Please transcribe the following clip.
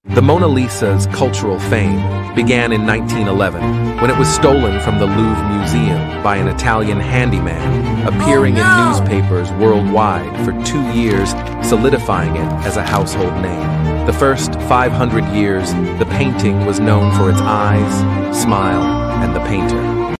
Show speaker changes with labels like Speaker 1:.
Speaker 1: The Mona Lisa's cultural fame began in 1911 when it was stolen from the Louvre Museum by an Italian handyman, appearing in newspapers worldwide for 2 years, solidifying it as a household name. The first 500 years, the painting was known for its eyes, smile, and the painter.